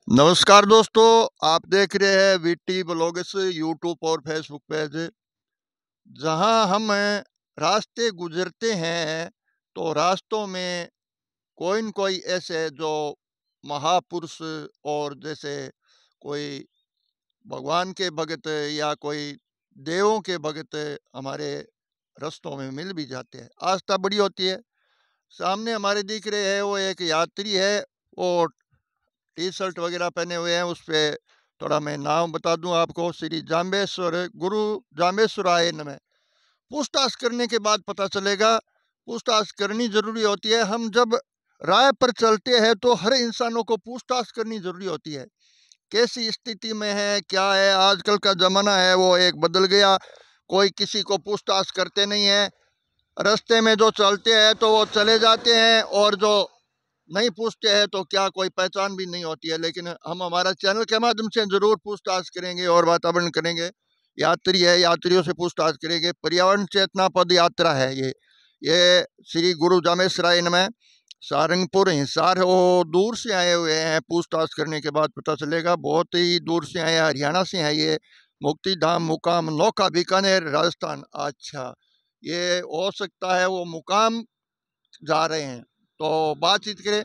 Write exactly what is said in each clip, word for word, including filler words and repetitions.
नमस्कार दोस्तों, आप देख रहे हैं वीटी ब्लॉग्स यूट्यूब और फेसबुक पेज। जहां हम रास्ते गुजरते हैं तो रास्तों में कोई न कोई ऐसे जो महापुरुष और जैसे कोई भगवान के भगत या कोई देवों के भगत हमारे रास्तों में मिल भी जाते हैं। आस्था बड़ी होती है। सामने हमारे दिख रहे हैं वो एक यात्री है, वो टी शर्ट वगैरह पहने हुए हैं। उस पर थोड़ा मैं नाम बता दूं आपको, श्री जाम्बेश्वर गुरु जाम्बेश्वराय नमः। पूछताछ करने के बाद पता चलेगा। पूछताछ करनी जरूरी होती है। हम जब राह पर चलते हैं तो हर इंसानों को पूछताछ करनी जरूरी होती है, कैसी स्थिति में है, क्या है। आजकल का जमाना है वो एक बदल गया, कोई किसी को पूछताछ करते नहीं है। रास्ते में जो चलते हैं तो वो चले जाते हैं, और जो नहीं पूछते हैं तो क्या कोई पहचान भी नहीं होती है। लेकिन हम हमारा चैनल के माध्यम से जरूर पूछताछ करेंगे और वातावरण करेंगे। यात्री है, यात्रियों से पूछताछ करेंगे। पर्यावरण चेतना पद यात्रा है ये ये श्री गुरु जामेश्वराय नमः। सारंगपुर हिसार वो दूर से आए हुए हैं। पूछताछ करने के बाद पता चलेगा बहुत ही दूर से आए, हरियाणा से है ये। मुक्ति धाम मुकाम नौका बीकानेर राजस्थान। अच्छा, ये हो सकता है वो मुकाम जा रहे हैं, तो बातचीत करें।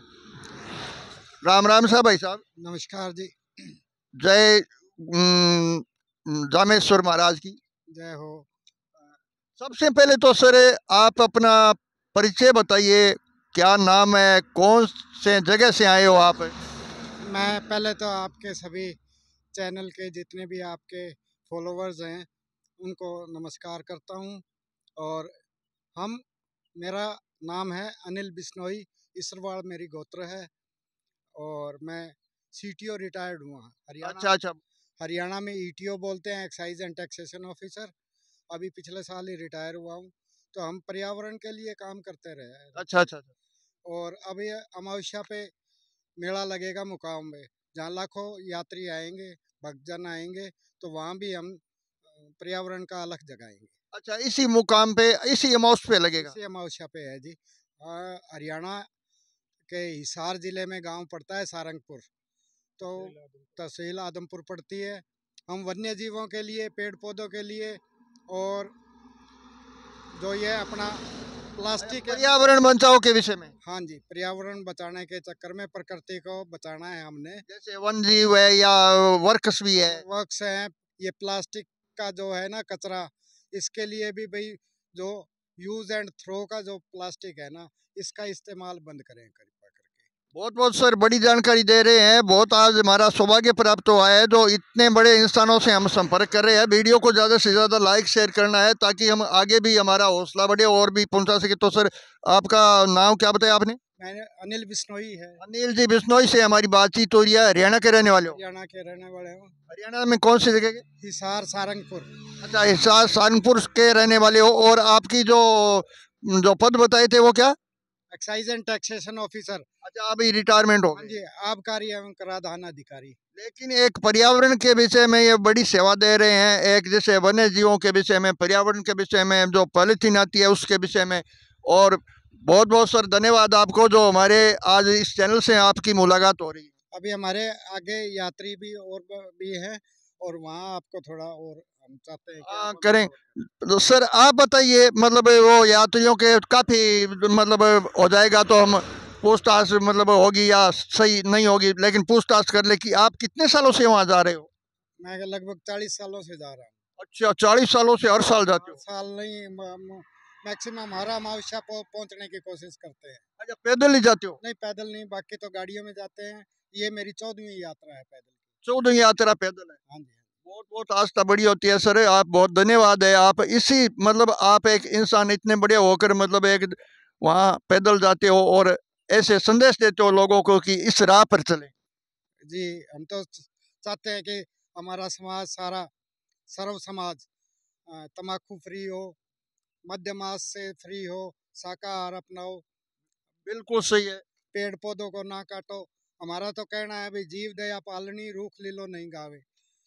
राम राम साहब, भाई साहब नमस्कार जी। जय उम, जामेश्वर महाराज की जय हो। सबसे पहले तो सर आप अपना परिचय बताइए, क्या नाम है, कौन से जगह से आए हो आप? मैं पहले तो आपके सभी चैनल के जितने भी आपके फॉलोवर्स हैं उनको नमस्कार करता हूं। और हम मेरा नाम है अनिल बिश्नोई, इसरवाड़ मेरी गोत्र है। और मैं सीटीओ रिटायर्ड हुआ हरियाणा। अच्छा अच्छा हरियाणा में ईटीओ बोलते हैं, एक्साइज एंड टैक्सेशन ऑफिसर। अभी पिछले साल ही रिटायर हुआ हूँ। तो हम पर्यावरण के लिए काम करते रहे हैं। अच्छा अच्छा अच्छा। और अभी अमावस्या पे मेला लगेगा मुकाम में, जहाँ लाखों यात्री आएंगे, भक्तजन आएंगे। तो वहाँ भी हम पर्यावरण का अलग जगाएंगे। अच्छा, इसी मुकाम पे, इसी अमाउस पे लगेगा? इसी अमावस्या पे है जी। हरियाणा के हिसार जिले में गांव पड़ता है सारंगपुर, तो तहसील आदमपुर पड़ती है। हम वन्य जीवों के लिए, पेड़ पौधों के लिए, और जो ये अपना प्लास्टिक है, पर्यावरण बचाओ के विषय में। हाँ जी, पर्यावरण बचाने के चक्कर में प्रकृति को बचाना है हमने। जैसे वन जीव है या वर्कस भी है। वर्क्स हैं, ये प्लास्टिक का जो है ना कचरा, इसके लिए भी भाई जो यूज एंड थ्रो का जो प्लास्टिक है ना, इसका इस्तेमाल बंद करें कृपया करके। बहुत बहुत सर बड़ी जानकारी दे रहे हैं। बहुत आज हमारा सौभाग्य प्राप्त हुआ है जो इतने बड़े इंसानों से हम संपर्क कर रहे हैं। वीडियो को ज़्यादा से ज़्यादा लाइक शेयर करना है ताकि हम आगे भी हमारा हौसला बढ़े और भी पहुंचा सके। तो सर आपका नाम क्या बताया आपने? मैंने अनिल बिश्नोई है। अनिल जी बिश्नोई से हमारी बातचीत हो रही है। हरियाणा के रहने वाले हो? हरियाणा के रहने वाले हूँ। हरियाणा में कौन सी जगह के? हिसार सारंगपुर। अच्छा, हिसार सारंगपुर के रहने वाले हो। और आपकी जो जो पद बताए थे वो क्या? Excise and taxation officer. अच्छा, अभी रिटायरमेंट हो हाँ गए। जी, आबकारी एवं कराधान अधिकारी। लेकिन एक पर्यावरण के विषय में ये बड़ी सेवा दे रहे हैं। एक जैसे वन्य जीवों के विषय में, पर्यावरण के विषय में, जो पॉलिथीन आती है उसके विषय में। और बहुत बहुत सर धन्यवाद आपको जो हमारे आज इस चैनल से आपकी मुलाकात हो रही है। अभी हमारे आगे यात्री भी और भी हैं, और वहाँ आपको थोड़ा और हम चाहते हैं कि हाँ आप करें। तो सर आप बताइए, मतलब वो यात्रियों के काफ़ी मतलब हो जाएगा तो हम पूछताछ मतलब होगी या सही नहीं होगी, लेकिन पूछताछ कर ले कि आप कितने सालों से वहाँ जा रहे हो? मैं लगभग चालीस सालों से जा रहा हूँ। अच्छा, चालीस सालों से हर साल जाते हर हो? साल नहीं, मैक्सिमम हर अमावस्या पहुँचने की कोशिश करते हैं। अच्छा, पैदल ही जाते हो? नहीं, पैदल नहीं, बाकी तो गाड़ियों में जाते हैं। ये मेरी चौदहवीं यात्रा है पैदल की। चौदह यात्रा पैदल है। हाँ जी। बहुत बहुत आस्था बड़ी होती है सर। आप बहुत धन्यवाद है। आप इसी मतलब आप एक इंसान इतने बड़े होकर मतलब एक वहाँ पैदल जाते हो और ऐसे संदेश देते हो लोगों को कि इस राह पर चले। जी, हम तो चाहते हैं कि हमारा समाज सारा सर्व समाज तम्बाकू फ्री हो, मद्य मांस से फ्री हो, शाकाहार अपनाओ, बिल्कुल सही है। पेड़ पौधों को ना काटो। हमारा तो कहना है भाई, जीव दया पालनी, रूख लीलो नहीं गावे।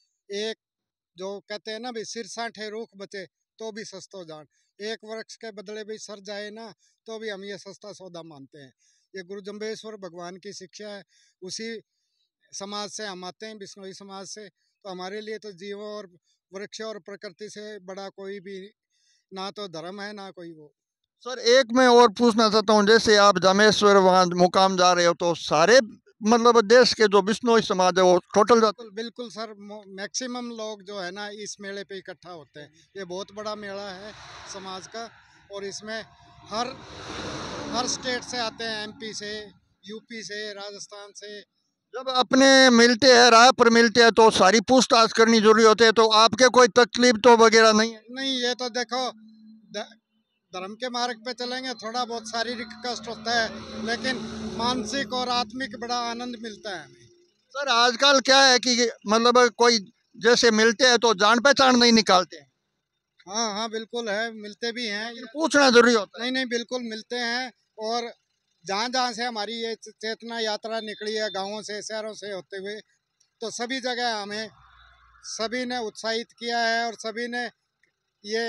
एक जो कहते हैं ना भाई, सिर साठे रूख बचे तो भी सस्तो जान। एक वृक्ष के बदले भी सर जाए ना, तो भी हम ये सस्ता सौदा मानते हैं। ये गुरु जम्बेश्वर भगवान की शिक्षा है। उसी समाज से हम आते हैं, बिश्नोई समाज से, तो हमारे लिए तो जीव और वृक्ष और प्रकृति से बड़ा कोई भी ना तो धर्म है ना कोई वो। सर एक मैं और पूछना चाहता हूँ, जैसे आप जामेश्वर वहाँ मुकाम जा रहे हो तो सारे मतलब देश के जो बिश्नोई समाज है वो टोटल जाते बिल्कुल बिल्कुल सर, मैक्सिमम लोग जो है ना इस मेले पे इकट्ठा होते हैं। ये बहुत बड़ा मेला है समाज का, और इसमें हर हर स्टेट से आते हैं, एमपी से, यूपी से, राजस्थान से। जब अपने मिलते हैं, राह पर मिलते हैं तो सारी पूछताछ करनी जरूरी होती है, तो आपके कोई तकलीफ तो वगैरह नहीं है? नहीं, ये तो देखो धर्म के मार्ग पे चलेंगे, थोड़ा बहुत शारीरिक कष्ट होता है, लेकिन मानसिक और आत्मिक बड़ा आनंद मिलता है हमें। सर आजकल क्या है कि मतलब कोई जैसे मिलते हैं तो जान पहचान नहीं निकालते हैं। हाँ हाँ बिल्कुल है, मिलते भी हैं। पूछना जरूरी होता है। नहीं नहीं बिल्कुल मिलते हैं, और जहाँ जहाँ से हमारी ये चेतना यात्रा निकली है, गाँवों से, शहरों से होते हुए, तो सभी जगह हमें सभी ने उत्साहित किया है, और सभी ने ये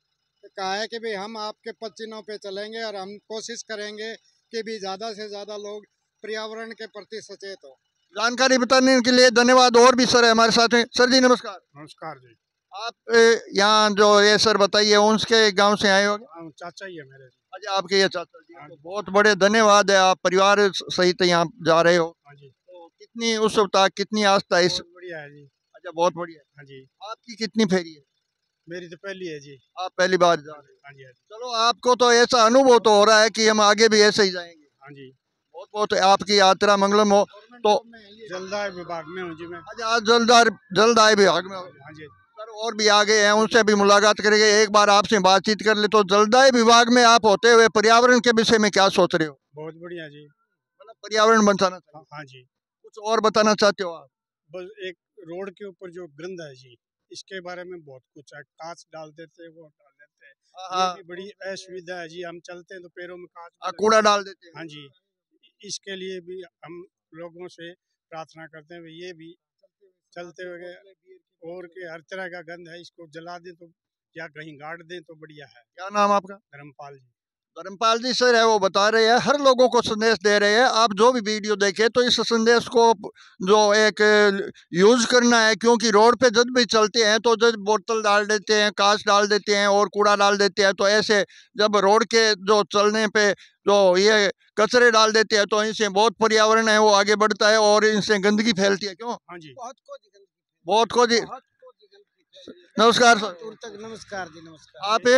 कहा है कि भाई हम आपके पद चिन्हों पे चलेंगे, और हम कोशिश करेंगे कि भी ज़्यादा से ज़्यादा लोग पर्यावरण के प्रति सचेत हो। जानकारी बताने के लिए धन्यवाद। और भी सर है हमारे साथ हैं। सर जी नमस्कार। नमस्कार जी। आप यहाँ जो ये सर बताइए उनके गांव से आए हो? चाचा ही है मेरे। अच्छा आपके ये चाचा जी, तो बहुत बड़े धन्यवाद है, आप परिवार सहित यहाँ जा रहे हो। हाँ जी। तो कितनी उत्सुकता, कितनी आस्था इस? बढ़िया है जी। अच्छा बहुत बढ़िया। हाँ जी। आपकी कितनी फेरी है? मेरी तो पहली है जी। आप पहली बार जा रहे हो? हाँ जी। चलो आपको तो ऐसा अनुभव तो हो रहा है कि हम आगे भी ऐसे ही जाएंगे। हाँ जी। बहुत बहुत आपकी यात्रा मंगलम हो। तो जलदाय विभाग में हूँ जी मैं। अच्छा आज जलदार जलदाय विभाग में हो? हाँ जी। सर और भी आगे हैं, उनसे भी मुलाकात करेंगे, एक बार आपसे बातचीत कर ले। तो जलदाय विभाग में आप होते हुए पर्यावरण के विषय में क्या सोच रहे हो? बहुत बढ़िया जी। मतलब पर्यावरण बचाना चाहिए। हाँ जी। कुछ और बताना चाहते हो आप? बस एक रोड के ऊपर जो गंद है जी, इसके बारे में बहुत कुछ है। कांच डाल देते हैं, वो डाल देते हैं, ये भी बड़ी असुविधा है जी। हम चलते हैं तो पैरों में कांच, कूड़ा डाल देते हैं। हाँ जी। इसके लिए भी हम लोगों से प्रार्थना करते हैं, ये भी चलते हुए और के हर तरह का गंद है, इसको जला दें तो या कहीं गाड़ दें तो बढ़िया है। क्या नाम आपका? धर्मपाल जी। धर्मपाल जी सर है, वो बता रहे हैं, हर लोगों को संदेश दे रहे हैं। आप जो भी वीडियो देखे तो इस संदेश को जो एक यूज करना है, क्योंकि रोड पे जब भी चलते हैं तो जब बोतल डाल देते हैं, कांच डाल देते हैं और कूड़ा डाल देते हैं, तो ऐसे जब रोड के जो चलने पे जो ये कचरे डाल देते हैं तो इनसे बहुत पर्यावरण है वो आगे बढ़ता है और इनसे गंदगी फैलती है। क्यों? हाँ जी। बहुत को जी। नमस्कार सर। नमस्कार जी। नमस्कार। आप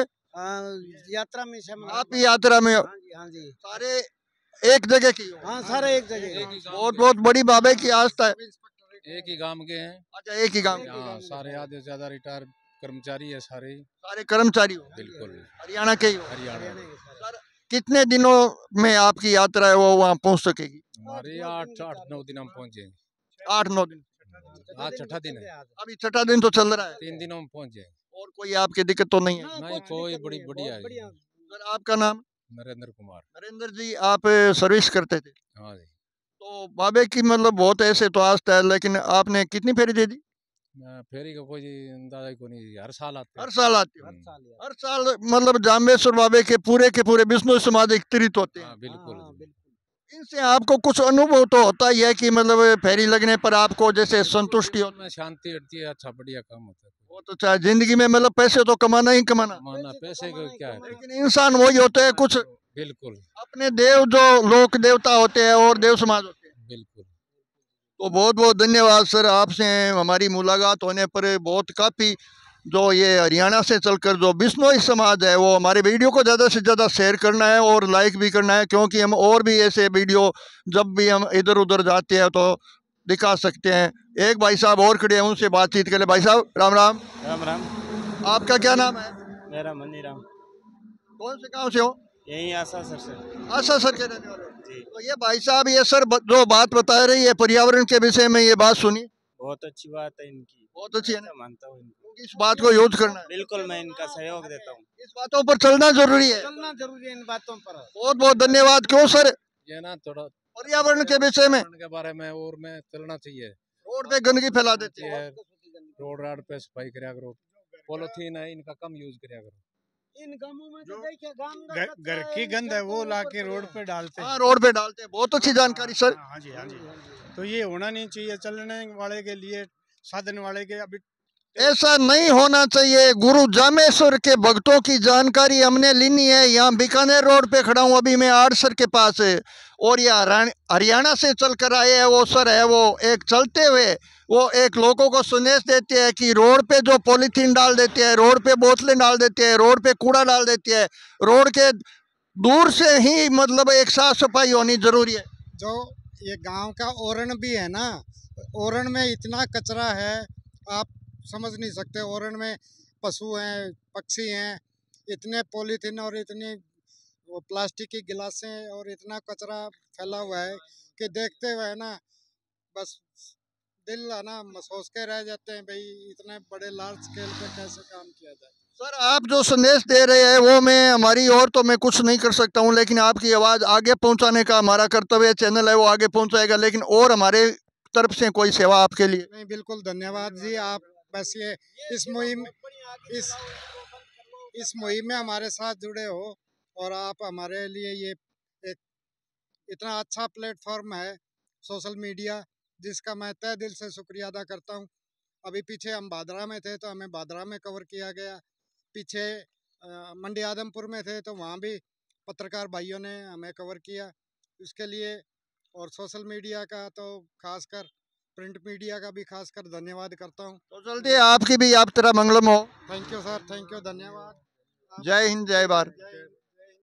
यात्रा में आप यात्रा में? हाँ जी। हाँ जी। सारे एक जगह की हो? हाँ सारे एक जगह। बहुत बहुत बड़ी बाबे की आस्था है। एक ही गांव के हैं। अच्छा एक ही गांव? हाँ सारे आधे से ज्यादा रिटायर कर्मचारी है सारे। सारे कर्मचारी हो? बिल्कुल हरियाणा के ही हो? हरियाणा। सर कितने दिनों में आपकी यात्रा है वो वहाँ पहुँच सकेगी? हमारे आठ आठ नौ दिन हम पहुँच जाएंगे। आठ नौ दिन? आज छठा दिन है। अभी छठा दिन तो चल रहा है। तीन दिनों में पहुँच जाएंगे। और कोई आपकी दिक्कत तो नहीं है? नहीं कोई बड़ी बढ़िया है। सर आपका नाम? नरेंद्र कुमार। नरेंद्र जी आप सर्विस करते थे? हाँ जी। तो बाबे की मतलब बहुत ऐसे तो आस्था है, लेकिन आपने कितनी फेरी दे दी? फेरी का कोई अंदाजा को नहीं, हर साल आते हर साल आते हो? हर साल हर साल मतलब जाम्बेश्वर बाबे के पूरे के पूरे बिश्नोई समाज एकत्रित होते हैं? बिल्कुल। इनसे आपको कुछ अनुभव तो होता ही है कि मतलब फेरी लगने पर आपको जैसे संतुष्टि हो, शांति हटती है, अच्छा बढ़िया काम होता है। वो तो चाहे जिंदगी में मतलब पैसे तो कमाना ही कमाना, कमाना पैसे को क्या है, लेकिन इंसान वही होते हैं कुछ बिल्कुल अपने देव जो लोक देवता होते हैं और देव समाज होते हैं। बिल्कुल। तो बहुत बहुत धन्यवाद सर, आपसे हमारी मुलाकात होने पर बहुत काफ़ी जो ये हरियाणा से चलकर जो बिश्नोई समाज है वो हमारे वीडियो को ज़्यादा से ज़्यादा शेयर करना है और लाइक भी करना है, क्योंकि हम और भी ऐसे वीडियो जब भी हम इधर उधर जाते हैं तो दिखा सकते हैं। एक भाई साहब और खड़े हैं, उनसे बातचीत करें। भाई साहब राम राम। राम राम। आपका क्या नाम है? मेरा मनी राम। कौन से गांव से हो? यही आशा सर से। आशा सर के रहने वाले जी। तो ये भाई साहब ये सर जो बात बता रही है पर्यावरण के विषय में, ये बात सुनी? बहुत अच्छी बात है इनकी, बहुत अच्छी है ना? मानता हूँ इनको, इस बात को यूज करना है। बिल्कुल मैं इनका सहयोग देता हूँ। इस बातों पर चलना जरूरी है, चलना जरूरी है इन बातों पर। बहुत बहुत धन्यवाद। क्यों सर? ये ना थोड़ा पर्यावरण के विषय में के बारे में और में चलना चाहिए। रोड पे गंदगी फैला देते हैं, रोड राड पे सफाई करा करो, पॉलिथीन है इनका कम यूज करा करो। इन गांवों में तो जो देखिए गांव का घर कचरा घर की है, गंद है सड़कों वो के ला ऊपर के पड़े रोड हैं। पे डालते हाँ हैं। रोड पे डालते हैं, बहुत अच्छी जानकारी सर। हाँ हाँ जी हाँ जी। तो ये होना नहीं चाहिए, चलने वाले के लिए, साधन वाले के। अभी ऐसा नहीं होना चाहिए। गुरु जामेश्वर के भक्तों की जानकारी हमने लेनी है। यहाँ बीकानेर रोड पे खड़ा हूँ अभी मैं, आड़सर के पास है, और ये हरियाण- हरियाणा से चल कर आए हैं वो सर है, वो एक चलते हुए वो एक लोगों को संदेश देते हैं कि रोड पे जो पॉलीथीन डाल देते हैं, रोड पे बोतलें डाल देते हैं, रोड पे कूड़ा डाल देते हैं, रोड के दूर से ही मतलब एक साफ सफाई होनी जरूरी है। जो ये गांव का ओरण भी है ना, ओरण में इतना कचरा है आप समझ नहीं सकते। ओरण में पशु हैं, पक्षी हैं, इतने पॉलीथीन और इतनी वो प्लास्टिक की गिलासें और इतना कचरा फैला हुआ है कि देखते हुए ना बस दिल है ना सोच के रह जाते हैं भाई इतने बड़े लार्ज स्केल पे कैसे काम किया जाए। सर आप जो संदेश दे रहे हैं वो मैं हमारी और तो मैं कुछ नहीं कर सकता हूँ, लेकिन आपकी आवाज़ आगे पहुँचाने का हमारा कर्तव्य, चैनल है वो आगे पहुँचाएगा, लेकिन और हमारे तरफ से कोई सेवा आपके लिए। नहीं बिल्कुल धन्यवाद जी। आप बस ये इस मुहिम इस इस मुहिम में हमारे साथ जुड़े हो और आप हमारे लिए ये एक इतना अच्छा प्लेटफॉर्म है सोशल मीडिया, जिसका मैं तहे दिल से शुक्रिया अदा करता हूँ। अभी पीछे हम भादरा में थे तो हमें भादरा में कवर किया गया, पीछे अ, मंडी आदमपुर में थे तो वहाँ भी पत्रकार भाइयों ने हमें कवर किया, इसके लिए। और सोशल मीडिया का तो खासकर प्रिंट मीडिया का भी खासकर धन्यवाद करता हूँ। तो चलते आपकी भी आप तरह मंगलम हो। Thank you sir, thank you, धन्यवाद। जय हिंद, जय भारत। जय हिंद।